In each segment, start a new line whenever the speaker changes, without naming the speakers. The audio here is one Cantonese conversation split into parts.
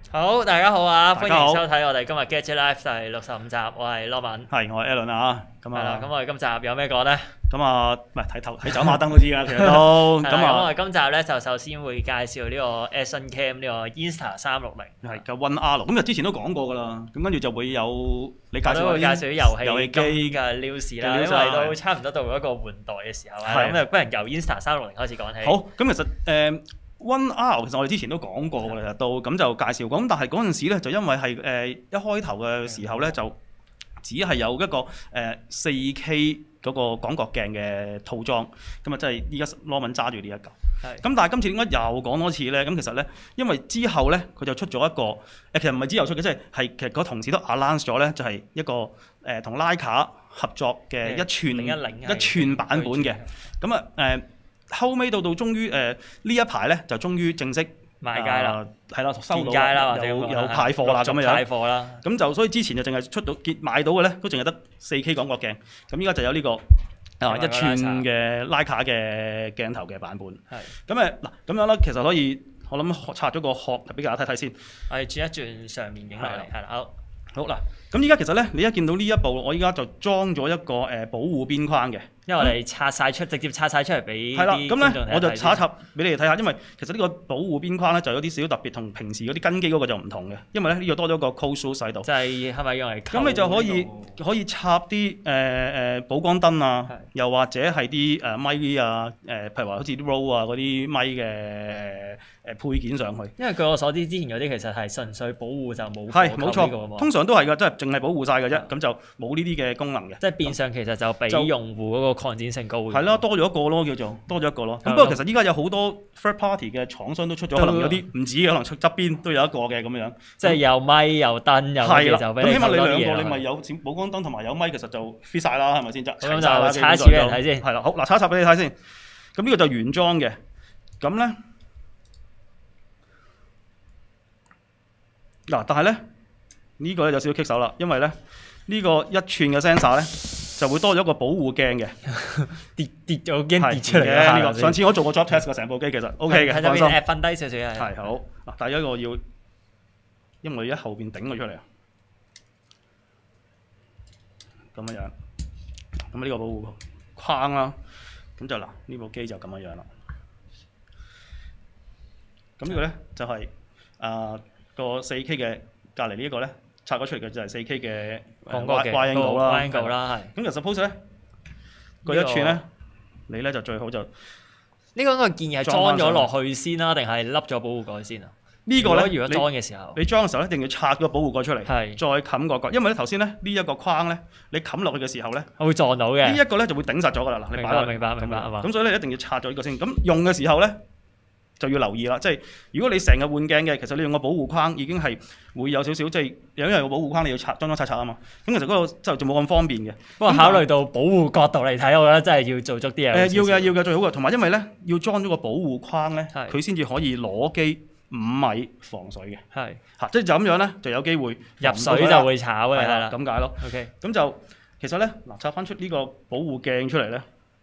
好，大家好啊！歡迎
大家好
收睇我哋今日 Gadget Life 第65集，我係羅文。
係，我係 Alan 啊，咁
係啦，
啊，
咁我哋今集有咩講咧？
咁啊，唔係睇走馬燈都知㗎，其實都
咁
咁啊，
我哋今集咧就首先會介紹呢個 Action Cam 呢個 Insta360，
係嘅 One R 咁就之前都講過㗎啦，咁跟住就會有你介
我都會介
紹
紹啲
遊戲機
機嘅 news 啦，因為都差唔多到一個換代嘅時候啦，
係
咁就不如由 Insta360開始講起。
好，咁其實One R 其實我哋之前都講過㗎啦，其實都咁就介紹過，咁但係嗰陣時咧就因為係一開頭嘅時候咧就只係有一個4K 嗰個廣角鏡嘅套裝，咁啊即係依家羅文揸住呢一嚿。
係
咁但係今次點解又講多次咧？咁其實咧，因為之後咧佢就出咗一個其實唔係之後出嘅，即係其實個同事都 announce 咗咧，就係一個同 Leica 合作嘅一寸版本嘅。咁啊後尾到終於呢一排咧就終於正式
賣街啦，
係啦，收到
街啦，或者
有派貨啦咁樣。
派貨啦。
咁就所以之前就淨係出到買到嘅咧，都淨係得 4K 廣角鏡。咁依家就有呢個一寸嘅 Leica 嘅鏡頭嘅版本。
係。
咁嗱咁樣啦，其實可以我諗拆咗個殼俾大家睇睇先。
我哋轉一轉上面影落嚟，係啦，好
嗱，咁依家其實咧，你一見到呢一部，我依家就裝咗一個保護邊框嘅。
因為我哋直接拆晒出嚟俾
係啦，
啲
咁咧我就插一插俾你哋睇下，因為其實呢個保護邊框咧就有啲少少特別，同平時嗰啲跟機嗰個就唔同嘅，因為咧呢個多咗個 close source 喺度。
就係咪用嚟？
咁你就可以插啲補光燈啊，又或者係啲咪啊，譬如話好似啲 RODE 啊嗰啲咪嘅配件上去。
因為據我所知，之前嗰啲其實係純粹保護就冇
係冇錯，通常都係㗎，即係淨係保護晒嘅啫，咁就冇呢啲嘅功能嘅。
即係變相其實就俾用戶嗰個抗展性高。
係啦，多咗一個咯，叫做多咗一個咯。咁不過其實依家有好多 third party 嘅廠商都出咗，可能有啲唔止嘅，可能出側邊都有一個嘅咁樣。
即係有咪有燈有嘅就俾你。
咁起碼你兩個你咪有補光燈同埋有咪，其實就 fit 晒啦，係咪先？
咁就拆一次俾人睇先。
係啦，好嗱，拆一拆俾你睇先。咁呢個就原裝嘅。咁咧嗱，但係咧呢個咧有少少棘手啦，因為咧呢個1寸嘅 sensor 咧。就會多咗一個保護鏡嘅，
跌咗驚跌出嚟嘅
呢個。上次我做過 job test 嘅成部機其實 OK 嘅，放心。
瞓低少少
係好嗱，但係一個要，因為我而家後邊頂佢出嚟啊，咁樣樣。咁呢個保護框啦，咁就嗱呢部機就咁樣樣啦。咁呢個咧就係個 4K 嘅隔離呢一個咧。拆咗出嚟嘅就係 4K 嘅wide angle 啦，係。咁就 suppose 咧，個1寸咧，你咧就最好就
呢個應該建議係裝咗落去先啦，定係笠咗保護蓋先啊？
呢個咧，
如果裝嘅時候，
你裝嘅時候一定要拆個保護蓋出嚟，
係
再冚個蓋，因為咧頭先咧呢一個框咧，你冚落去嘅時候咧，
會撞到嘅。
呢一個咧就會頂實咗㗎啦，嗱，你擺落去。
明白係嘛？
咁所以咧一定要拆咗呢個先。咁用嘅時候咧，就要留意啦，即係如果你成日換鏡嘅，其實你用個保護框已經係會有少少，即係因為個保護框你要裝拆啊嘛。咁其實嗰個就冇咁方便嘅。
不過考慮到保護角度嚟睇，我覺得真係要做足啲嘢。
要嘅最好嘅，同埋因為咧要裝咗個保護框咧，佢先至可以攞機5米防水嘅。係嚇，即係就咁樣咧，就有機會
入水就會炒嘅啦。
咁解咯。OK，咁就其實咧嗱，拆翻出呢個保護鏡出嚟咧，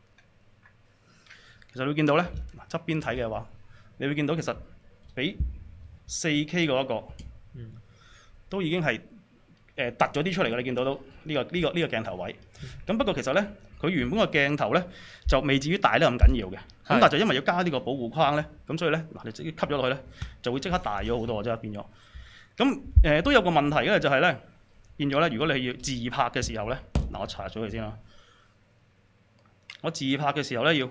其實你會見到咧側邊睇嘅話。你會見到其實比 4K 嗰一個都已經係突咗啲出嚟嘅，你見到都呢個鏡頭位。咁不過其實咧，佢原本個鏡頭咧就未至於大得咁緊要嘅。咁但係就因為要加呢個保護框咧，咁所以咧嗱，你直接吸咗落去咧，就會即刻大咗好多，即係變咗。咁都有個問題嘅就係咧，變咗咧，如果你要自拍嘅時候咧，嗱我查咗佢先啦。我自拍嘅時候咧要。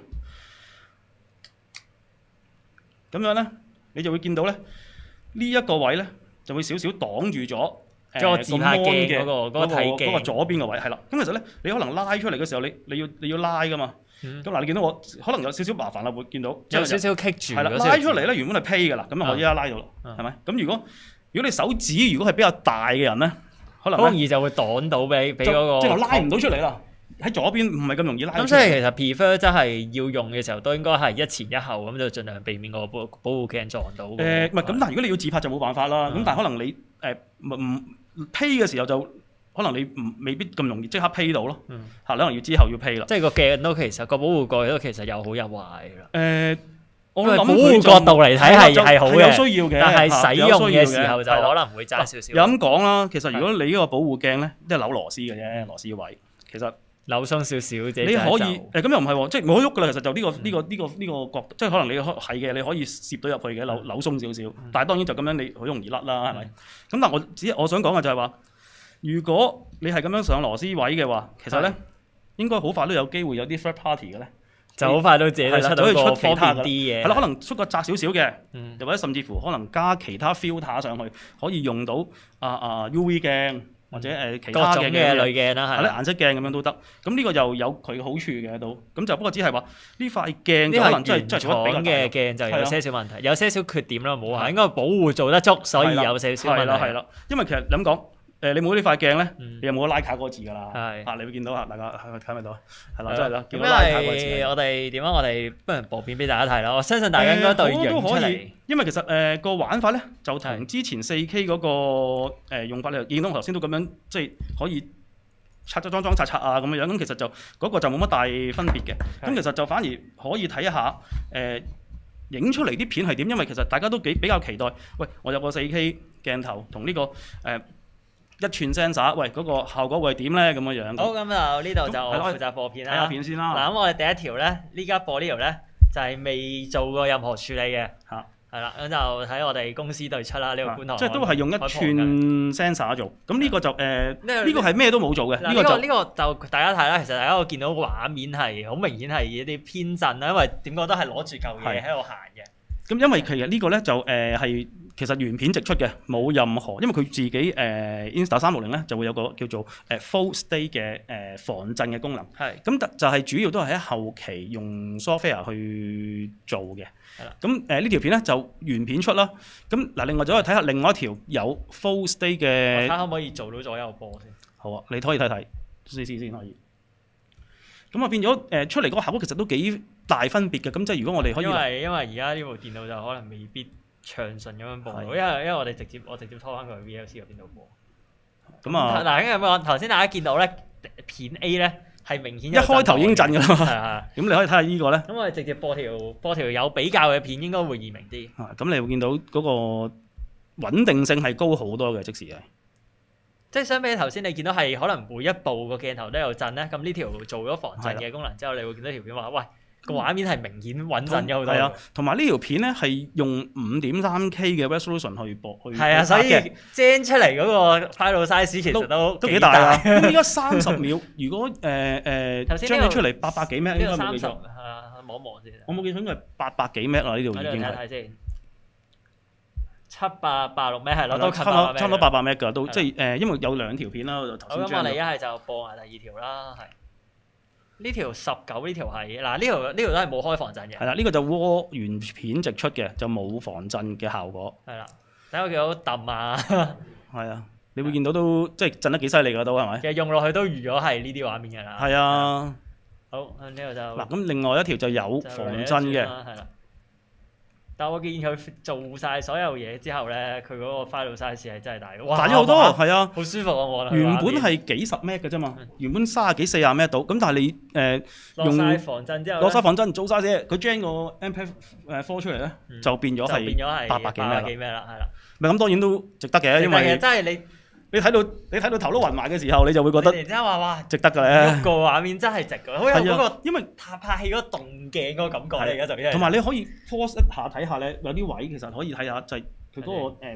咁樣咧，你就會見到咧，呢一個位咧就會少少擋住咗
個自拍鏡嘅嗰個睇鏡
嗰個左邊個位係啦。咁其實咧，你可能拉出嚟嘅時候，你要拉噶嘛。咁嗱，你見到我可能有少少麻煩啦，會見到
有少少棘住。
係啦，拉出嚟咧原本係披㗎啦，咁我依家拉到啦，係咪？咁如果你手指如果係比較大嘅人咧，可能好
容易就會擋到俾嗰個，
即係我拉唔到出嚟啦。喺左邊唔係咁容易拉。
咁所以其實 prefer 真係要用嘅時候都應該係一前一後咁，就盡量避免個保護鏡撞到。
唔係咁，但係如果你要自拍就冇辦法啦。咁但係可能你唔披嘅時候就可能你未必咁容易即刻披到咯。嚇，可能要之後要披啦。
即係個鏡都其實個保護蓋都其實有好有壞㗎啦。
我諗
保護角度嚟睇係好
有
嘅，
需要嘅，
但係使用嘅時候就
係啦
可能會爭少少。
又咁講啦，其實如果你呢個保護鏡咧，即係扭螺絲嘅啫，螺絲位，其實
扭鬆少少啫。
你可以咁又唔係喎，即係冇得喐噶啦。其實就呢個角度，即係可能你係嘅，你可以攝到入去嘅，扭鬆少少。但係當然就咁樣你好容易甩啦，係咪？咁但係我想講嘅就係話，如果你係咁樣上螺絲位嘅話，其實咧應該好快都有機會有啲 third party 嘅咧。
就好快都自己出到個方便啲嘅，
係啦，可能出個窄少少嘅，又或者甚至乎可能加其他 filter 上去，可以用到UV 鏡或者其他嘅
濾鏡啦，
係啦，顏色鏡咁樣都得。咁呢個又有佢嘅好處嘅都。咁就不過只係話呢塊鏡可能真係做得比較大。
嘅鏡就有些少問題，有些少缺點啦，冇話應該保護做得足，所以有些少問題。
係啦，因為其實咁講。你冇呢塊鏡咧，你有冇拉卡嗰個字㗎啦？係，你會見到啊，大家睇唔睇到？係啦，真係啦，見到拉卡嗰個字。
我哋點啊？我哋不如播片俾大家睇啦。我相信大家應該對樣出嚟，
因為其實個玩法咧就同之前 4K 嗰個用法，你見到我頭先都咁樣，即係可以拆裝啊咁樣。咁其實就嗰個就冇乜大分別嘅。咁其實就反而可以睇一下影出嚟啲片係點，因為其實大家都比較期待。喂，我有個 4K 鏡頭同呢個1寸 sensor， 喂嗰個效果會係點咧？咁樣樣。
好，咁就呢度就負責播片啦。
睇下片先啦。
嗱，咁我哋第一條咧，呢家播呢條咧就係未做過任何處理嘅。
嚇。係
啦，咁就喺我哋公司對出啦，呢個觀塘。
即係都係用1寸 sensor 做。咁呢個就呢個係咩都冇做嘅。呢
個就大家睇啦，其實大家會見到畫面係好明顯係一啲偏振啦，因為點講都係攞住嚿嘢喺度行嘅。
咁因為其實呢個咧就係其實原片直出嘅，冇任何，因為佢自己Insta360咧就會有個叫做full state 嘅防震嘅功能。係。咁就係主要都係喺後期用 software 去做嘅。係啦。咁呢條片咧就原片出啦。咁嗱，另外就可以睇下另外一條有 full state 嘅。睇下可唔可以做到左右播先？好啊，你可以睇睇，試先可以。咁啊變咗出嚟嗰個效果其實都幾大分別嘅。咁即係如果我哋可以
因為而家呢部電腦就可能未必暢順咁樣播，因為我直接拖翻佢去 VLC 嗰邊度播。咁啊嗱，咁樣頭先大家見到咧片 A 咧係明顯一
開頭已經震㗎啦嘛。
係。
咁你可以睇下呢個咧。
咁我哋直接播條有比較嘅片，應該會易明啲。
咁你會見到嗰個穩定性係高好多嘅，即時係。
即係相比頭先你見到係可能每一部個鏡頭都有震咧，咁呢條做咗防震嘅功能之後，你會見到條片話，喂個畫面係明顯穩陣咗好多。係啊，
同埋呢條片咧係用5.3K 嘅 resolution 去播去。
係啊，所以精出嚟嗰個 file size 其實都幾大啊。
咁依家30秒，如果將佢出嚟800幾 M， 應該冇記錯。
望一望先。
我冇記錯應該係800幾 M 啦，呢度已經係。
睇先。786 M 係咯，都
差唔多800 M 㗎，都即係因為有2條片啦。
好，咁我哋一係就播埋第2條啦，係呢條19呢條係嗱呢條都係冇開防震嘅。係啦，
呢個就窩原片直出嘅，就冇防震嘅效果。
係啦，睇我見到揼啊，
係啊，你會見到都即係震得幾犀利㗎都係咪？
其實用落去都預咗係呢啲畫面㗎啦。
係啊。
好，咁呢個就
嗱，咁另外一條就有防震嘅。
係啦。但我見佢做晒所有嘢之後咧，佢嗰個 file size 係真係大嘅，
大咗好多，係啊，
好舒服啊！我覺得
原本係幾十 M 嘅啫嘛，原本30幾40 M 到，咁但係你用
落晒防震之後，
攞晒防震做晒嘢，佢將個 MP4 出嚟咧，就變咗係800幾 M 啦，係啦。咪咁當然都值得嘅，因為
真係
你睇到頭都暈埋嘅時候，你就會覺得，
突然之間話哇，
值得㗎咧。
個畫面真係值㗎，好有嗰個因為拍戲嗰個動鏡嗰個感覺咧，而家就同
埋你可以 pause 一下睇下咧，有啲位其實可以睇下，就係佢嗰個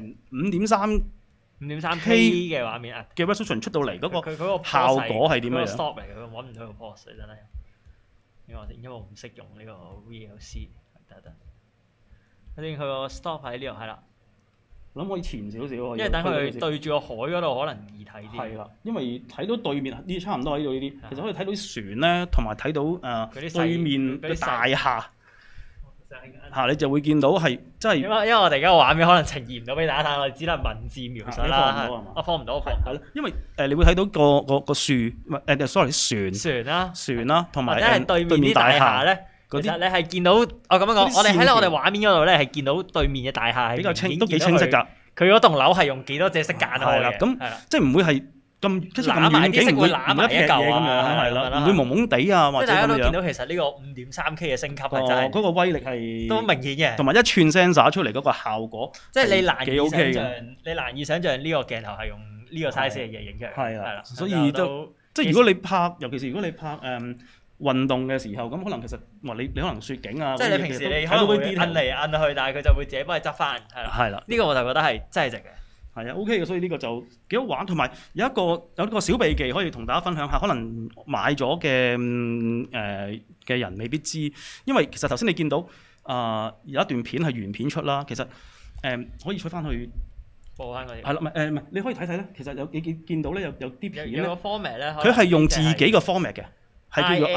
5.3K
嘅畫面啊
嘅 resolution 出到嚟嗰個效果係點樣
？stop 嚟嘅，佢揾唔到個 pause 真係。因為我唔識用呢個 VLC，得。反正佢個 stop 喺呢度係啦。
諗可以前少少，因
為等佢對住個海嗰度可能易睇啲。
係啦，因為睇到對面呢差唔多喺度呢啲，其實可以睇到啲船咧，同埋睇到對面嘅大廈嚇，你就會見到係真係。因為
我哋而家個畫面可能呈現唔到俾大家睇，我哋只能文字描述啦。我放唔到，
係咯，因為你會睇到個樹，sorry 船啦，同埋
對面啲大廈咧。其實你係見到我咁樣講，我哋喺我哋畫面嗰度咧係見到對面嘅大廈係
比較清，都幾清晰㗎。
佢嗰棟樓係用幾多隻色間開嘅？
咁即係唔會係咁跟住咁遠景唔會攬埋一嚿嘢咁樣，係啦，唔會蒙蒙地啊或者咁樣。
大家都見到其實呢個 5.3K 嘅升級係真係
嗰個威力係
都明顯嘅，
同埋一寸 sensor 出嚟嗰個效果，
即係你難以想像呢個鏡頭係用呢個 size 嘅嘢影出嚟。係啦，
所以都即係如果你拍，尤其是如果你拍運動嘅時候，咁可能其實你可能雪景啊，
即係你平時你可能會摁嚟摁去，但係佢就會自己幫你執翻，係啦。呢個我就覺得係真係值嘅。
係啊 ，OK 嘅，所以呢個就幾好玩，同埋有一個小秘技可以同大家分享下，可能買咗嘅人未必知，因為其實頭先你見到有一段片係原片出啦，其實可以取翻去
播翻嗰啲。
係啦，唔係你可以睇睇咧，其實你見到咧有啲片咧，
有個 format 咧，
佢係用自己個 format 嘅，係叫做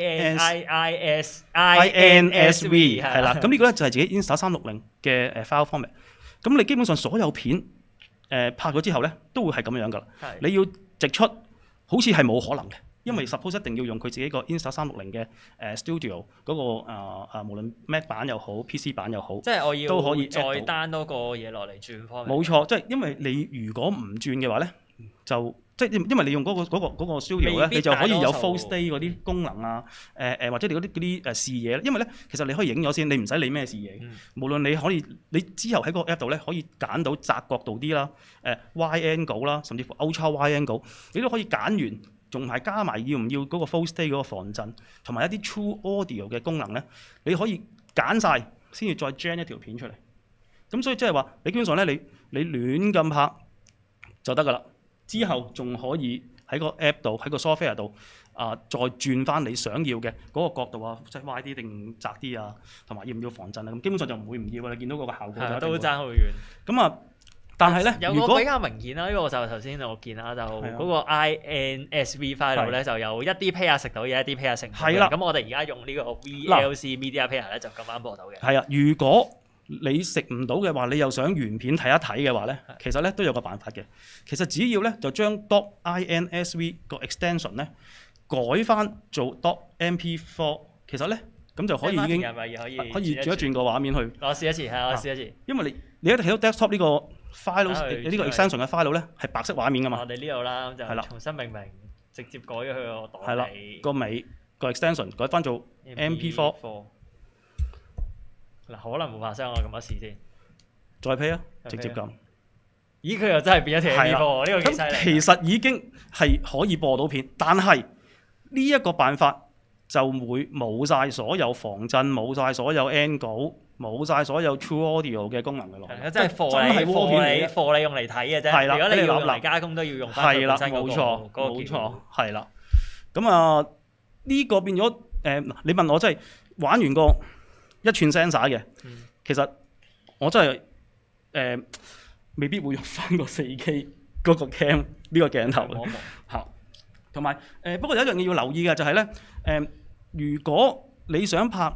INSV 係啦，咁呢個咧就係自己 Insta360嘅file format，咁你基本上所有片拍咗之後咧，都會係咁樣噶啦。你要直出，好似係冇可能嘅，因為 suppose 一定要用佢自己個 Insta360嘅Studio 嗰個無論 Mac 版又好 PC 版又好，
即係我要
都可以
再 down 多個嘢落嚟轉方面。
冇錯，即係因為你如果唔轉嘅話咧，就即係因為你用嗰個 Studio 咧，你就可以有 full stay 嗰啲功能啊，或者你嗰啲視野，因為咧其實你可以影咗先，你唔使理咩視野，無論你之後喺個 app 度咧可以揀到窄角度啲啦，wide angle 啦，甚至乎 ultra wide angle，你都可以揀完，仲係加埋要唔要嗰個 full stay 嗰個防震，同埋一啲 True Audio 嘅功能咧，你可以揀晒先至再 gen 一條片出嚟。咁所以即係話，你基本上咧你亂咁拍就得㗎啦。之後仲可以喺個 app 度，喺個 software 度再轉翻你想要嘅嗰個角度啊，即係 wide 啲定窄啲啊，同埋要唔要防震啊？咁基本上就唔會唔要啊！你見到嗰個效果
都爭好遠。
咁但係咧，
有個比較明顯啦，呢個就頭先我見啦，就嗰個 INSV file 咧就有一啲 pair 食到嘢，一啲 pair 食唔到嘅。咁我哋而家用呢個 VLC Media Player 咧就咁啱播到嘅。
係啊，如果你食唔到嘅話，你又想原片睇一睇嘅話咧，其實咧都有個辦法嘅。其實只要咧就將 .INSV 個 extension 咧改翻做 .MP4， 其實咧咁就可以已經可以轉一轉個畫面去。
我試一次，係我試一次。
因為你一睇到 desktop 呢個 file 呢個 extension 嘅 file 咧係白色畫面㗎嘛。
我哋呢度啦，就重新命名，直接改咗佢個檔尾。
係啦，個尾個 extension 改翻做 MP4。
嗱，可能冇發生，我撳一試先。
再 play 啊，直接撳。
咦，佢又真係變咗條 MP4，呢個幾犀利。
咁其實已經係可以播到片，但係呢一個辦法就會冇晒所有防震、冇晒所有 angle、冇晒所有 True Audio 嘅功能嘅咯。
即係貨你用嚟睇嘅啫。係啦，如果你要用嚟加工都要用翻本身嗰個。
冇錯，係啦。咁呢個變咗你問我真係玩完個1寸 sensor 嘅，其實我真係未必會用翻個 4K 嗰個 cam 呢個鏡頭嚇。同埋不過有一樣嘢要留意嘅就係咧如果你想拍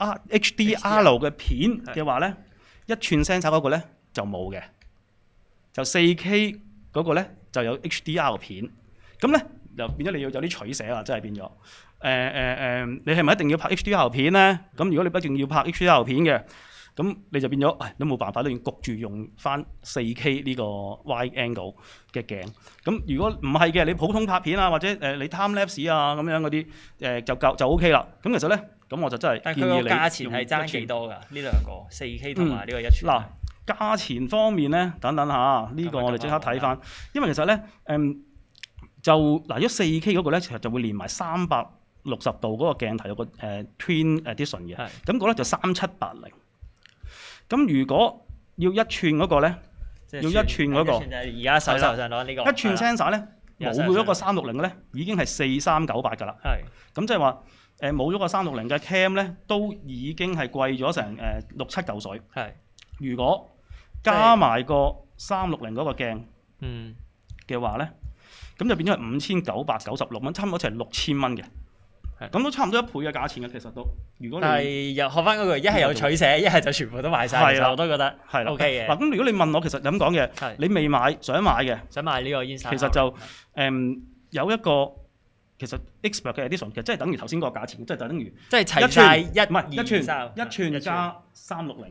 HDR 嘅片嘅話咧，1寸 sensor 嗰個咧就冇嘅，就 4K 嗰個咧就有 HDR 嘅片。咁咧就變咗你要有啲取捨啦，真係變咗。你係咪一定要拍 HDR 片咧？咁如果你不一定要拍 HDR 片嘅，咁你就變咗，都冇辦法，都要焗住用翻 4K 呢個 wide angle 嘅鏡。咁如果唔係嘅，你普通拍片啊，或者你 time lapse 啊咁樣嗰啲，就 OK 啦。咁其實咧，咁我就真係建議你用1寸。但係佢個價錢係爭幾多㗎？呢兩個 4K 同埋呢個1寸。嗱，價錢方面咧，等下呢個我哋即刻睇翻，因為其實咧，如果 4K 嗰個咧，其實就會連埋360度嗰個鏡頭有個Twin Edition 嘅，咁嗰咧就3780。咁如果要1寸嗰個咧，要1寸嗰個，
而家手上攞呢個
1寸 sensor 咧，冇咗個360嘅咧，已經係4398㗎啦。咁即係話冇咗個360嘅 cam 咧，都已經係貴咗成6、7嚿水。如果加埋個360嗰個鏡嘅話咧，咁就變咗係5996蚊，差唔多一齊6000蚊嘅。咁都差唔多1倍嘅價錢嘅，其實都。如果你
係又學翻嗰句，一係有取捨，一係就全部都賣晒。我都覺得係 OK 嘅。
嗱，咁如果你問我，其實咁講嘅，你未買想買嘅，
想買呢個 Insta，
其實就有一個其實 Expert 嘅 Edition 嘅，即係等於頭先嗰個價錢，即係等於
齊晒
1寸加360，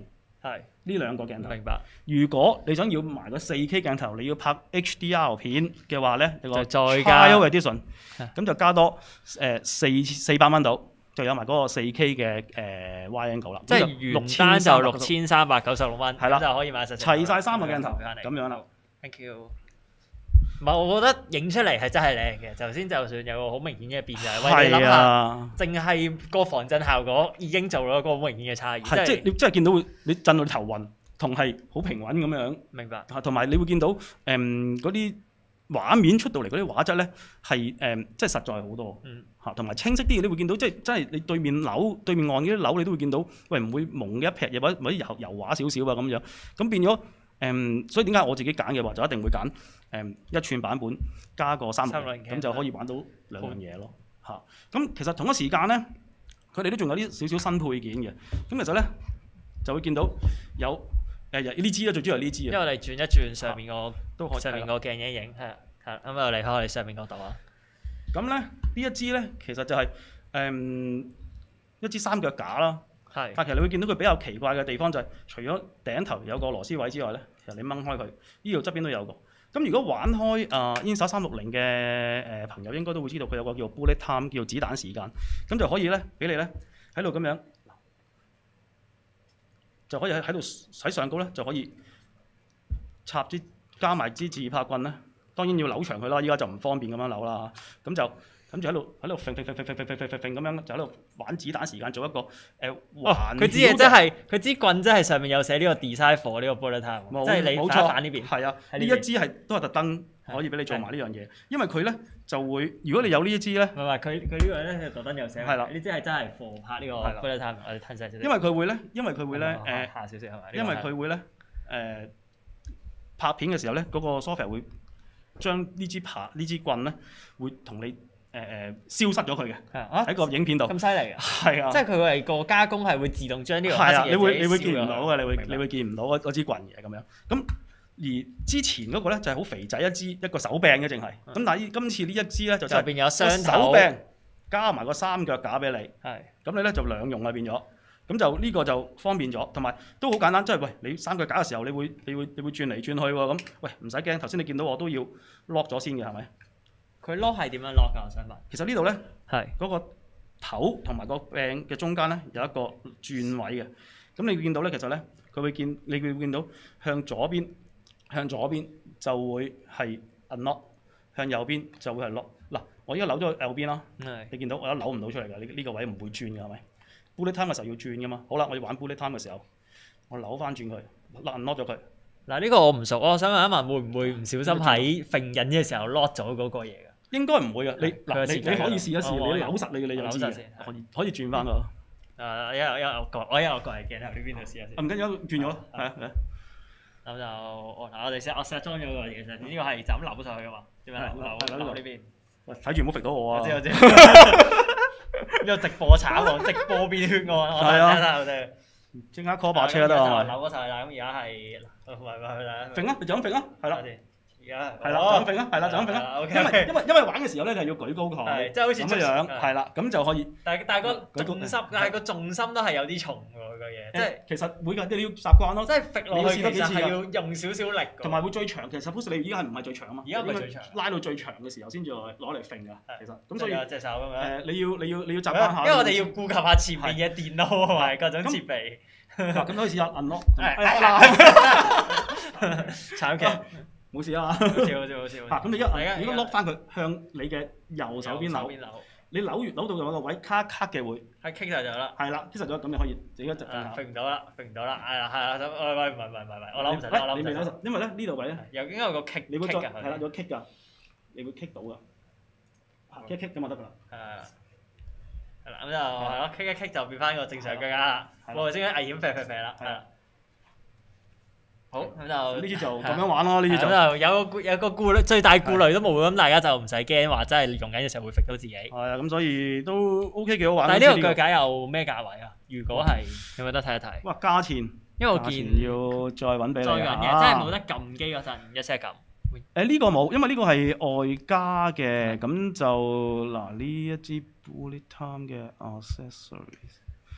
係
呢兩個鏡頭。
明白。
如果你想要埋個 4K 鏡頭，你要拍 HDR 片嘅話咧，有個
就再加
Trial Edition，咁就加多400蚊到，就有埋嗰個 4K 嘅wide angle 啦。
即係原單就6396蚊，
係啦，
就可以買實
齊晒3個鏡頭咁樣啦。
Thank you。唔係，我覺得影出嚟係真係靚嘅。頭先就算有個好明顯嘅變就係，喂，你諗下，淨係個防震效果已經做咗個好明顯嘅差異。
即係你真係見到你震到你頭暈，同係好平穩咁樣。
明白。
同埋你會見到嗰啲畫面出到嚟嗰啲畫質咧係即係實在好多。同埋清晰啲嘅，你會見到即係真係你對面岸嗰啲樓，你都會見到，喂，唔會蒙嘅一撇嘢，或者油畫少少啊咁樣。咁變咗所以點解我自己揀嘅話，就一定會揀1寸版本加個360，咁就可以玩到兩樣嘢咯。咁其實同一時間咧，佢哋都仲有啲少少新配件嘅。咁其實咧就會見到有呢支啦，最主要係呢支啊。
因為我哋轉一轉上面個上面個鏡影影係咁又離開我哋上面嗰度啊。
咁咧呢一支咧其實就係一支三腳架啦。但其實你會見到佢比較奇怪嘅地方就係，除咗頂頭有個螺絲位之外咧，其實你掹開佢，呢度側邊都有個。咁如果玩開Insta 360嘅朋友應該都會知道佢有個叫做 Bullet Time， 叫做子彈時間，咁就可以咧俾你咧喺度咁樣，就可以喺度喺上高咧就可以插加埋支自拍棍咧。當然要扭長佢啦，依家就唔方便咁樣扭啦。咁就跟住喺度揈咁樣，就喺度玩子彈時間，做一個環。佢支嘢真係佢支棍真係上面有寫呢個 design for 呢個 bullet time， 即係你反呢邊。係啊，呢一支都係特登可以俾你做埋呢樣嘢，因為佢咧就會，如果你有呢一支咧，唔係佢呢個咧就特登有寫。係啦，呢支係真係 for 拍呢個 bullet time， 我哋吞曬少少。因為佢會咧下少少係咪？因為佢會咧拍片嘅時候咧，嗰個 software 會將呢支棍咧會同你消失咗佢嘅，喺個影片度。咁犀利嘅？係啊，即係佢係個加工係會自動將呢個黑色嘢你會見唔到嘅，你會見唔到嗰支棍嘅咁樣。咁而之前嗰個咧就係好肥仔一個手柄嘅，淨係。咁但係今次呢一支咧就入邊有雙手柄加埋個三腳架俾你。係。咁你咧就兩用啦變咗。咁就呢個就方便咗，同埋都好簡單。即係喂，你三腳架嘅時候，你會轉嚟轉去喎。咁喂唔使驚，頭先你見到我都要 lock 咗先嘅，係咪？佢 lock 係點樣 lock 㗎？我想問。其實呢度咧係嗰個頭同埋個柄嘅中間咧有一個轉位嘅。咁你會見到咧，其實咧你會見到向左邊就會係 unlock， 向右邊就會係 lock。嗱，我而家扭咗去右邊啦，你見到我一扭唔到出嚟㗎，呢個位唔會轉㗎，係咪？Bullet Time 嘅時候要轉㗎嘛。好啦，我要玩 Bullet Time 嘅時候，我扭翻轉佢 unlock 咗佢。嗱，呢個我唔熟，我想問一問，會唔會唔小心喺揈緊嘅時候 lock 咗嗰個嘢㗎？應該唔會㗎。你可以試一試，你扭實你就知嘅。可以轉翻個。我有個嚟鏡頭呢邊度試下先。唔緊要，轉咗。係啊。咁就我set 裝咗個嘢先。呢個係就咁扭上去㗎嘛？點樣扭呢邊？喂，睇住唔好揈到我啊！我知。呢個直播炒喎，直播變血案。係啊，即刻 call 把車得啊！扭嗰曬啦，咁而家係唔係啦？揈啊！你就咁揈啊！係啦，而家係啦，就咁揈啊！係啦，就咁揈啊！因為玩嘅時候咧，係要舉高佢，即係好似咁樣，係啦，咁就可以。但係個重心都係有啲重㗎個嘢，即係其實每個人都要習慣咯。即係揈落去其實係要用少少力，同埋會最長。其實 suppose 你依家係唔係最長啊嘛？而家唔係最長，拉到最長嘅時候先至攞嚟揈㗎。其實咁所以隻手咁樣。你要習慣下，因為我哋要顧及下前面嘅電腦同埋各種設備。咁可以試下 unlock。慘劇。冇事啊嘛，好笑。咁你如果 lock 翻佢向你嘅右手邊扭，你扭到有個位卡嘅會，係 kick 實咗啦。係啦 ，kick 實咗咁你可以自己一直揈唔到啦，係啦，喂，唔係，我扭唔實，你未扭實，因為咧呢度位咧應該有個 kick，你會係啦，有 kick 㗎，你會 kick 到㗎，kick 咁就得㗎啦。係啦，咁就係咯 ，kick 一 kick 就變翻個正常腳架啦，我哋先危險啡啦，係啦。好，咁就呢支就咁樣玩咯，呢支就有個顧慮，最大顧慮都冇咁，大家就唔使驚話真係用緊嘅時候會揈到自己。係啊，咁所以都 OK 幾好玩。但係呢個腳架有咩價位啊？如果係有冇得睇一睇？哇，價錢，因為我見要再揾俾你啊。即係冇得撳機嗰陣一聲撳。呢個冇，因為呢個係外加嘅，咁就嗱呢一支 Bullet Time 嘅 accessories。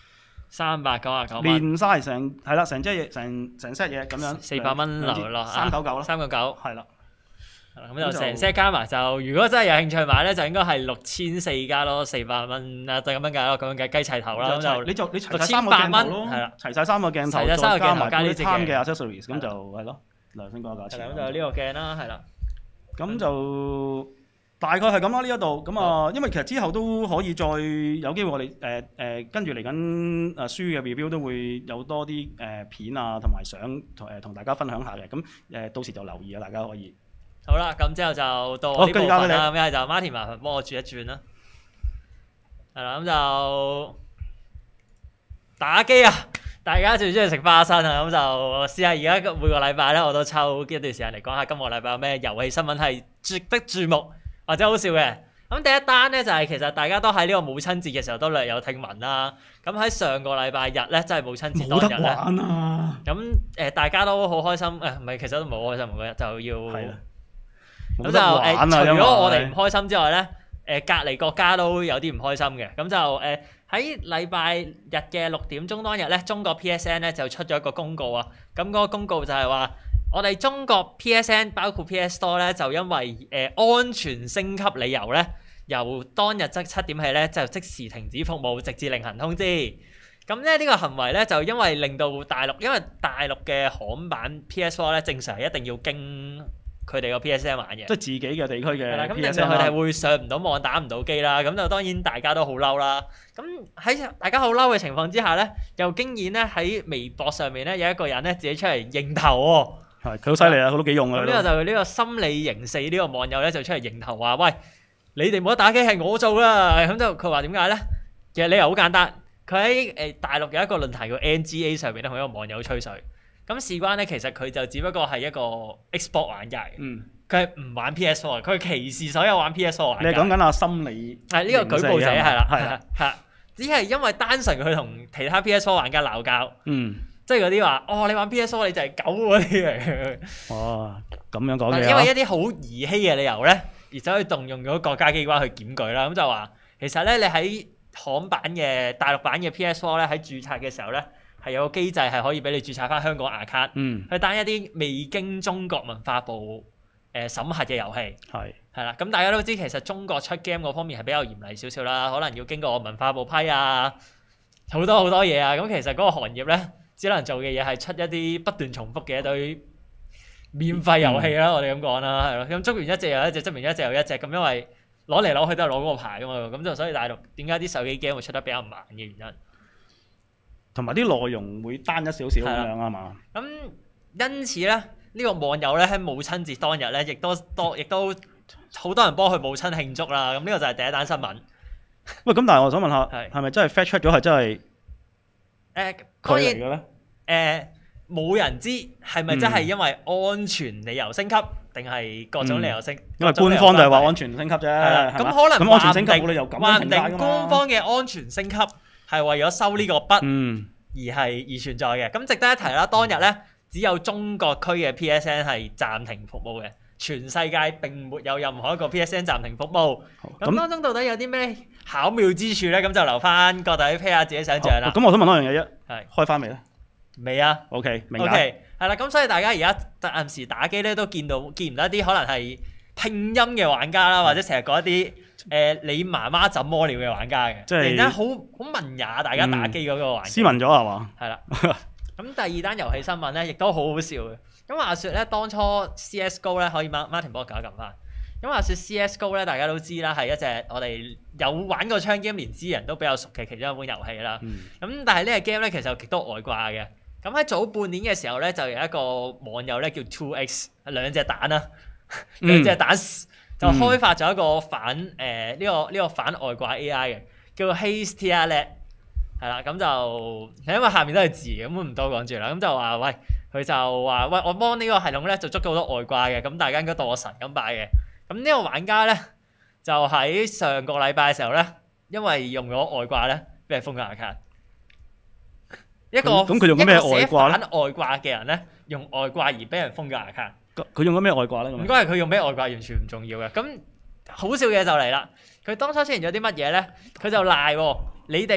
399蚊，
連晒成係啦，成隻嘢成 set 嘢咁樣
400蚊流落
399咯
，399
係啦。
咁就成 set 加埋就，如果真係有興趣買咧，就應該係6400加咯，400蚊啊，就咁樣計咯，咁樣計雞齊頭啦，咁
你齊晒3個鏡頭咯，
係啦，
齊晒3個鏡頭，
齊晒3個鏡頭加呢隻
嘅 accessories，咁就係咯，良心嗰個價錢。
咁就呢個鏡啦，係啦。
咁就大概係咁啦，呢一度咁啊，因為其實之後都可以再有機會，我哋跟住嚟緊書嘅 review 都會有多啲片啊，同埋相同大家分享下嘅。咁到時就留意啊，大家可以。
好啦，咁之後就到我呢部分啦。咁一係就 Martin 麻煩幫我轉一轉啦。係啦，咁就打機啊！大家最中意食花生啊！咁就試下而家每個禮拜咧，我都抽一段時間嚟講下今個禮拜有咩遊戲新聞係值得注目或者好笑嘅。咁第一單咧就係其實大家都喺呢個母親節嘅時候都略有聽聞啦。咁喺上個禮拜日咧，即係母親節當日咧，
冇得玩啊！
咁大家都好開心唔係，其實都唔係好開心，嗰日就要咁就除咗我哋唔開心之外咧，隔離國家都有啲唔開心嘅。咁就喺禮拜日嘅6點鐘當日咧，中國 PSN 咧就出咗一個公告啊。咁嗰個公告就係話，我哋中國 PSN 包括 PS Store 咧，就因為安全升級理由咧，由當日7點起咧就即時停止服務，直至另行通知。咁咧呢個行為咧就因為令到因為大陸嘅韓版 PS Store 咧正常係一定要經佢哋個 PSN 玩嘅，
即係自己嘅地區嘅 PSN 啦。咁令到
佢哋會上唔到網、打唔到機啦。咁就當然大家都好嬲啦。咁喺大家好嬲嘅情況之下咧，又竟然咧喺微博上面咧有一個人咧自己出嚟認頭喎。係，
佢好犀利啊！佢都幾用啊。
咁呢個就呢個心理型4呢個網友咧就出嚟認頭話：喂，你哋冇得打機係我做啦。咁就佢話點解咧？其實理由好簡單，佢喺大陸有一個論壇叫 NGA 上面咧，同一個網友吹水。咁事關咧，其實佢就只不過係一個 Xbox 玩家嘅，佢係唔玩 PS4，佢歧視所有玩 PS4 玩家。
你係講緊心理
係呢個舉報者係啦，係只係因為單純佢同其他 PS4 玩家鬧交，即係嗰啲話你玩 PS4 你就係狗嗰啲嚟。
咁樣講嘅。
因為一啲好兒戲嘅理由咧，而且可以動用咗國家機關去檢舉啦。咁就話其實咧，你喺韓版嘅大陸版嘅 PS4 咧，喺註冊嘅時候咧，係有個機制係可以俾你註冊翻香港 account，去單一啲未經中國文化部審核嘅遊戲。係啦，咁大家都知其實中國出 game 嗰方面係比較嚴厲少少啦，可能要經過文化部批啊，好多嘢啊。咁其實嗰個行業咧，只能做嘅嘢係出一啲不斷重複嘅一堆免費遊戲啦。我哋咁講啦，係咯。咁捉完一隻又一隻，執完一隻又一隻。咁因為攞嚟攞去都係攞嗰個牌噶嘛，咁就所以大陸點解啲手機 game 會出得比較慢嘅原因。同
埋啲內容會單一少少咁樣啊嘛。
咁因此咧，呢個網友咧喺母親節當日咧，亦都好多人幫佢母親慶祝啦。咁呢個就係第一單新聞。
喂，咁但係我想問下，係咪真係 fact check 咗係真係佢嚟嘅
咧？冇人知係咪真係因為安全理由升級，定係各種理由升？
因為官方就係話安全升級啫。
咁可能
安全升級你又咁
話唔定官方嘅安全升級係為咗收呢個筆而存在嘅。咁值得一提啦，當日咧只有中國區嘅 PSN 係暫停服務嘅，全世界並沒有任何一個 PSN 暫停服務。咁當中到底有啲咩巧妙之處咧？咁就留翻各位 pair 下自己想象啦。
咁我想問多樣嘢啫，開翻未咧？
未啊。
OK，明解。
OK，係啦，咁所以大家而家暫時打機咧都見唔到一啲可能係拼音嘅玩家啦，或者成日講一啲你媽媽怎麼了嘅玩家嘅，即係突然間好文雅，大家打機嗰個環境。
斯文咗係嘛？
係啦。咁第二單遊戲新聞咧，亦都好好笑嘅。咁話說咧，當初 CSGO 咧可以 Martin 幫我撳一撳翻。咁話說 CSGO 咧，大家都知啦，係一隻我哋有玩過槍 game 連知人都比較熟嘅其中一款遊戲啦。咁但係呢個 game 咧其實極多外掛嘅。咁喺早半年嘅時候咧，就有一個網友咧叫 2X 兩隻蛋啦，兩隻蛋就開發咗一個反呢個反外掛 AI 嘅，叫做 Hastialet。係啦，咁就因為下面都係字，咁唔多講住啦。咁就話喂，佢就話喂，我幫呢個系統咧就捉到好多外掛嘅，咁大家應該當我神咁拜嘅。咁呢個玩家咧就喺上個禮拜嘅時候咧，因為用咗外掛咧，俾人封咗 account。一個
咁佢用咗咩外掛咧？
反外掛嘅人咧，用外掛而俾人封咗 account。
佢用咗咩外掛咧？
唔該係佢用咩外掛完全唔重要嘅。咁好笑嘢就嚟啦，佢當初出現咗啲乜嘢咧？佢就賴你哋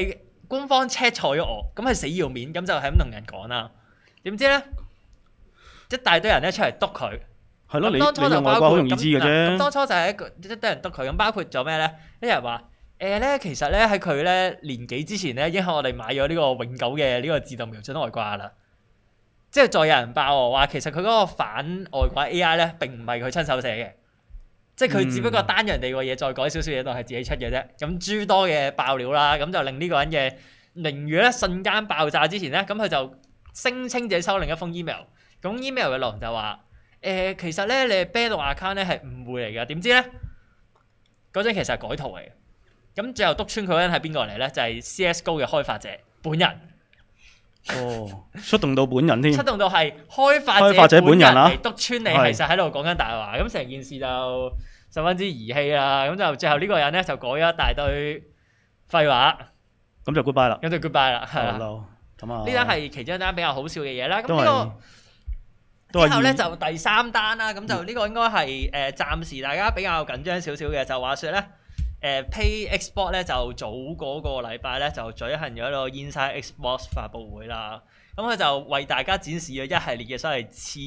官方 check 錯咗我，咁係死要面，咁就係咁同人講啦。點知咧，一大堆人咧出嚟督佢。
係咯，你
當初就
用外掛好容易知嘅啫。
咁當初就係一堆人督佢，咁包括咗咩咧？啲人話咧，其實咧喺佢咧年幾之前咧，已經喺我哋買咗呢個永久嘅呢個自動瞄準外掛啦。之後再有人爆我話，其實佢嗰個反外掛 AI 咧並唔係佢親手寫嘅，即係佢只不過單人哋個嘢再改少少嘢，當係自己出嘅啫。咁諸多嘅爆料啦，咁就令呢個人嘅名譽咧瞬間爆炸之前咧，咁佢就聲稱自己收另一封 email。咁 email 嘅內容就話。其實咧，你 ban 到 account 咧係誤會嚟㗎，點知咧嗰陣其實係改圖嚟嘅。咁最後督穿佢嗰人係邊個嚟咧？就係 CSGO 嘅開發者本人。
哦，出動到本人添。
出動到係開發者本人嚟督穿你，其實喺度講緊大話。咁成件事就十分之兒戲啦。咁就最後呢個人咧就改咗一大堆廢話。
咁就 goodbye 啦。
咁就 goodbye 啦，係啦。
咁啊，
呢單係其中一單比較好笑嘅嘢啦。咁呢個。之後咧就第三單啦，咁就呢個應該係暫時大家比較緊張少少嘅，就話說咧PayExport 咧就早嗰個禮拜咧就舉行咗一個 Inside Xbox 發佈會啦，咁佢就為大家展示咗一系列嘅所謂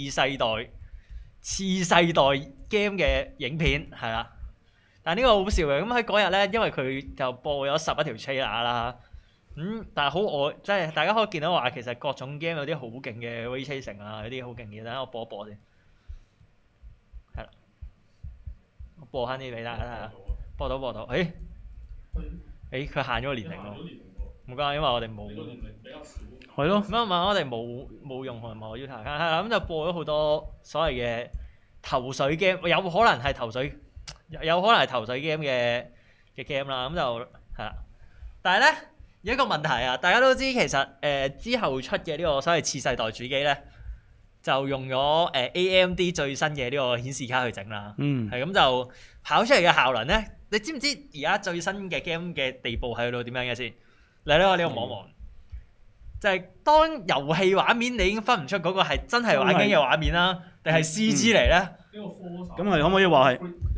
次世代 game 嘅影片，係啦。但係呢個好笑嘅，咁喺嗰日咧，因為佢就播咗11條 trailer 啦。但係即係大家可以見到話，其實各種 game 有啲好勁嘅 ray tracing 啊，有啲好勁嘅，等我播一播先。係啦，我播翻啲俾大家睇下，播到。佢限咗個年齡喎，冇關係，因為我哋冇。係咯。咁我哋冇用同埋冇要求，係啦，咁就播咗好多所謂嘅頭水 game，有可能係頭水 game 嘅 game 啦，咁就係啦。但係咧。有一個問題啊，大家都知其實之後出嘅呢個所謂次世代主機咧，就用咗AMD 最新嘅呢個顯示卡去整啦。係咁就跑出嚟嘅效能咧，你知唔知而家最新嘅 game 嘅地步係去到點樣嘅先？嚟呢個呢個望望，就係當遊戲畫面你已經分唔出嗰個係真係玩緊嘅畫面啦，定係 CG 嚟咧？
咁係可唔可以話係？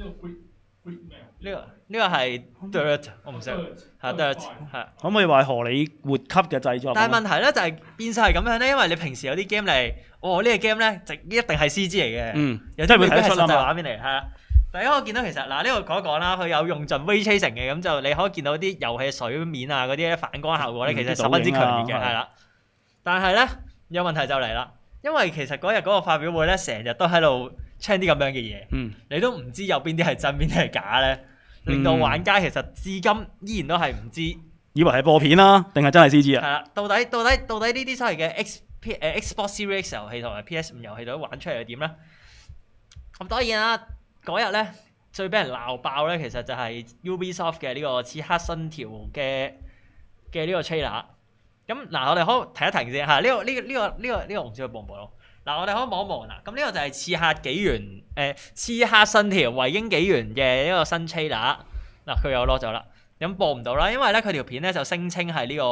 呢個係 Dirt， 我唔識，係 Dirt， 係。可
唔可以話係荷里活級嘅製作？
但係問題咧就係變晒係咁樣咧，因為你平時有啲 game 嚟，呢個 game 咧一定係 CG 嚟嘅，有啲未必係實際畫面嚟，係啦。大家可以見到其實嗱呢個講一講啦，佢有用盡 ray tracing 嘅，咁就你可以見到啲遊戲水面啊嗰啲反光效果咧，其實十分之強烈嘅，係啦。但係咧有問題就嚟啦，因為其實嗰日嗰個發表會咧，成日都喺度 check 啲咁樣嘅嘢，你都唔知有邊啲係真邊啲係假咧。令到玩家其實至今依然都係唔知，
以為係播片啦，定係真係 CG 啊？
係啦，到底呢啲所謂嘅 Xbox Series X 遊戲同埋 PS5 遊戲到底玩出嚟係點咧？咁當然啦，嗰日咧最俾人鬧爆咧，其實就係 Ubisoft 嘅呢個刺客信條嘅呢個 trailer。咁嗱，我哋可以停一停先嚇，呢個唔知佢播唔播咯？嗱，我哋可以望一望啦。咁呢個就係刺客紀元刺客信條維京紀元嘅一個新 trailer。嗱，佢又攞咗啦，咁播唔到啦，因為咧佢條片咧就聲稱係呢個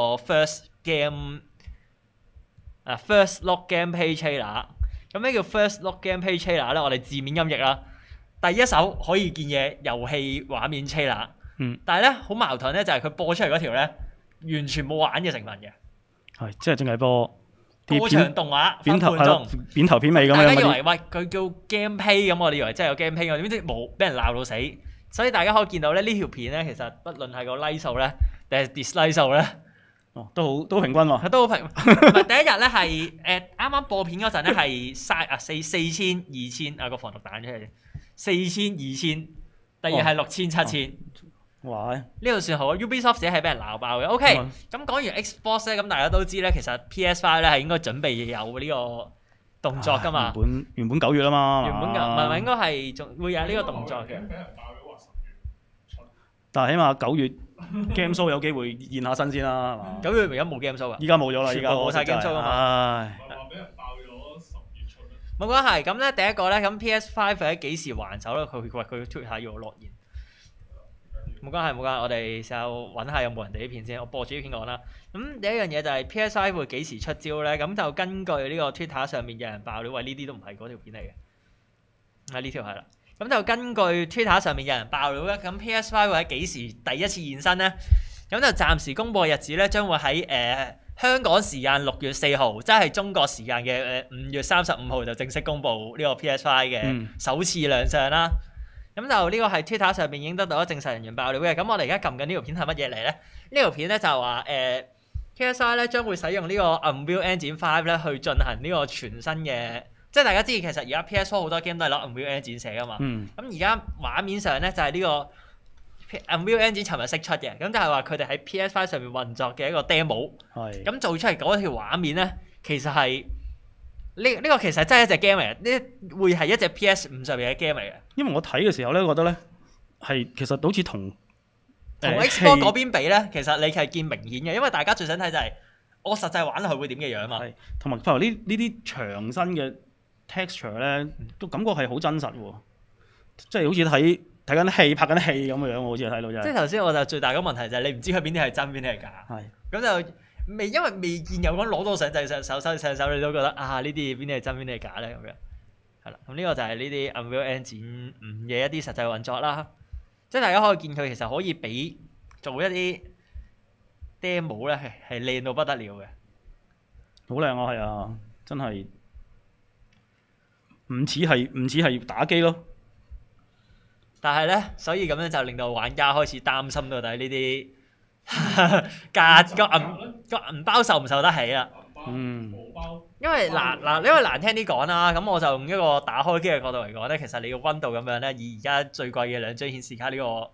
first look gameplay trailer。咁咩叫 first look gameplay trailer 咧？我哋字面音譯啦，第一手可以見嘅遊戲畫面 trailer。但係咧好矛盾咧，就係佢播出嚟嗰條咧完全冇玩嘅成分嘅。係，
即係淨係播。
過場動畫
片頭片尾咁樣，
大家以為喂佢叫 gameplay 咁，我哋以為真係有 gameplay，我點知冇，俾人鬧到死。所以大家可以見到咧，呢條片咧其實不論係個 like 數咧，定係 dislike 數咧，
都平均喎。
都好平。唔係第一日咧係啱啱播片嗰陣咧係4000、2000啊個防毒彈出嚟，4000、2000，第二係6000、7000。哇！呢度算好 ，Ubisoft 自己係俾人鬧爆嘅。OK，咁講完 Xbox 咧，咁大家都知咧，其實 PS5 咧係應該準備有呢個動作噶嘛。
原本9月啊嘛。
原本唔係應該係仲會有呢個動作嘅。
但係起碼9月 Game Show 有機會現下身先啦，係嘛？
9月而家冇 Game Show 啊。
依家冇咗啦，依家
冇晒 Game Show 啊嘛。
唉。
俾人爆咗10月出。
冇關係，咁咧第一個咧，咁 PS5 喺幾時還手咧？佢推下要我落言。冇關係，我哋試下揾下有冇人哋啲片先。我播住啲片講啦。咁第一樣嘢就係 PS5 會幾時出招咧？咁就根據呢個 Twitter 上面有人爆料，喂呢啲都唔係嗰條片嚟嘅。呢條係啦。咁就根據 Twitter 上面有人爆料咧，咁 PS5 會喺幾時第一次現身咧？ 咁就暫時公佈嘅日子咧，將會喺香港時間6月4號，即係中國時間嘅5月35號就正式公佈呢個 PS5 嘅首次亮相啦。咁就呢個係 Twitter 上邊已經得到咗證實人員爆料嘅。咁我哋而家撳緊呢條片係乜嘢嚟咧？呢條片咧就話PS5 咧將會使用呢個 Unreal Engine 5咧去進行呢個全新嘅，即係大家知其實而家 PS4 好多 game 都係攞 Unreal Engine 寫噶嘛。咁而家畫面上咧就係呢個 Unreal Engine 尋日釋出嘅，咁就係話佢哋喺 PS5 上面運作嘅一個 demo。咁做出嚟嗰條畫面咧，其實係呢個其實真係一隻 game 嚟嘅，呢會係一隻 PS5 上面嘅 game 嚟嘅。因
為我睇嘅時候咧，覺得咧係其實好似同
Xbox 嗰邊比咧，其實你係見明顯嘅，因為大家最想睇就係我實際玩落去會點嘅樣嘛。
同埋譬如呢啲長身嘅 texture 咧，都感覺係好真實喎，即係好似睇緊戲、拍緊戲咁嘅樣，我好似睇到真係。即係
頭先我就最大嘅問題就係你唔知佢邊啲係真邊啲係假。咁就因為未見有講攞到上掣上手，你都覺得啊呢啲邊啲係真邊啲係假咧咁樣。係啦，咁呢個就係呢啲 Unreal Engine 5嘅一啲實際運作啦。即係大家可以見佢其實可以比做一啲 demo 咧係靚到不得了嘅。
好靚啊，係啊，真係唔似係打機咯。
但係咧，所以咁樣就令到玩家開始擔心到底呢啲個銀包受唔受得起啦。因為難聽啲講啦，咁我就用一個打開機嘅角度嚟講咧，其實你個溫度咁樣咧，以而家最貴嘅兩張顯示卡呢個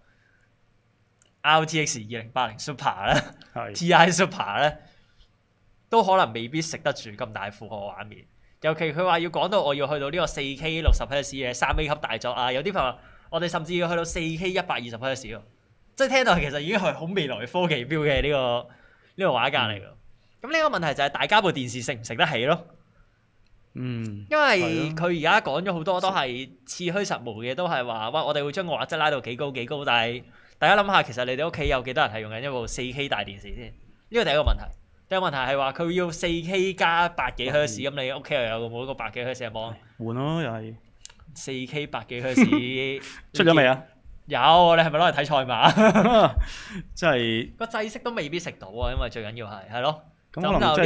RTX 2080 Super 咧，TI Super 咧，都可能未必食得住咁大負荷畫面。尤其佢話要講到我要去到呢個 4K 60Hz 嘅3A 級大作啊，有啲朋友我哋甚至要去到 4K 120Hz 喎，即係聽到其實已經係好未來科技標嘅呢個畫格嚟㗎。咁呢個問題就係大家部電視食唔食得起咯？因為佢而家講咗好多都係似虛實無嘅，都係話喂我哋會將個畫質拉到幾高幾高，但係大家諗下，其實你哋屋企有幾多人係用緊一部 4K 大電視先？呢個第一個問題。第二個問題係話佢要 4K 加百幾赫茲，咁你屋企又有冇個百幾赫茲嘅芒？
換咯，又係
4K 百幾赫茲
出咗未啊？
有，你係咪攞嚟睇賽馬？
即係
個制式都未必食到啊，因為最緊要係咯。咁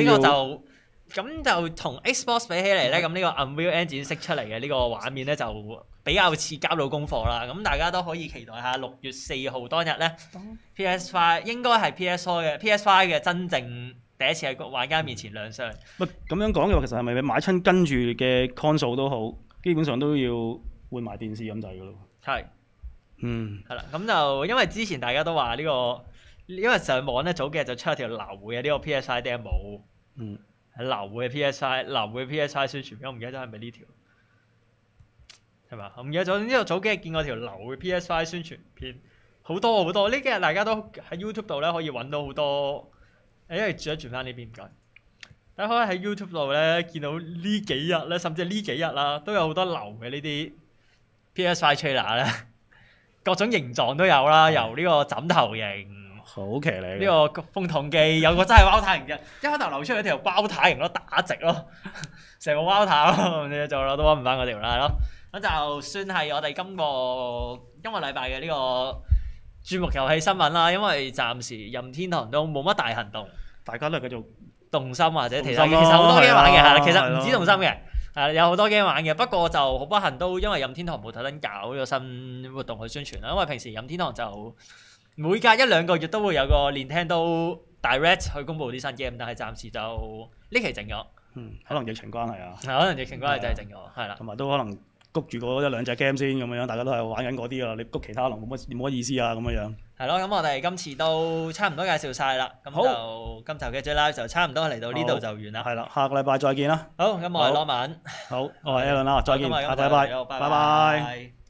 就同 Xbox 比起嚟咧，咁呢個 Unreal Engine 釋出嚟嘅呢個畫面咧，就比較似交到功課啦。咁大家都可以期待下6月4號當日咧，PS5 應該係 PS5 嘅真正第一次喺玩家面前亮相。
咁樣講嘅話，其實係咪買親跟住嘅 console 都好，基本上都要換埋電視咁滯㗎咯？
係。係啦，咁就因為之前大家都話呢個。因為上網咧早幾日就出一條流嘅呢個 PS5 demo，係流嘅 PS5 宣傳，我唔記得咗係咪呢條，係嘛？我唔記得咗。總之我早幾日見過條流嘅 PS5 宣傳片，好多。呢幾日大家都喺 YouTube 度咧可以揾到好多。因為轉翻呢邊唔該。大家可以喺 YouTube 度咧見到呢幾日咧，甚至係呢幾日啦，都有好多流嘅呢啲 PS5 trailer 咧，各種形狀都有啦，由呢個枕頭型。
好騎呢！
呢個風筒機有個真係包太型嘅，一開頭流出嚟條包太型咯，打直咯，成個包太咯，你做咯都揾唔翻嗰條啦，係咯。咁就算係我哋今個禮拜嘅呢個注目遊戲新聞啦，因為暫時任天堂都冇乜大行動，
大家都係繼續
動心或者其實好多 game 玩嘅，係啦，其實唔止動心嘅，係有好多 game 玩嘅，不過就好不幸都因為任天堂冇特登搞呢個新活動去宣傳啦，因為平時任天堂就每隔1-2個月都會有個 Nintendo Direct 去公佈啲新 game，但係暫時就呢期靜咗。
可能疫情關係啊。
可能疫情關係就係靜咗，係啦。
同埋都可能谷住嗰1-2隻 game 先咁樣，大家都係玩緊嗰啲啊，你谷其他可能冇乜意思啊咁樣。
係咯，咁我哋今次都差唔多介紹晒啦，咁就今集嘅 J-Live 就差唔多嚟到呢度就完啦。
係啦，下個禮拜再見啦。
好，咁我係羅文。
好，我係 Alan 啦，再見，下個禮拜，拜拜。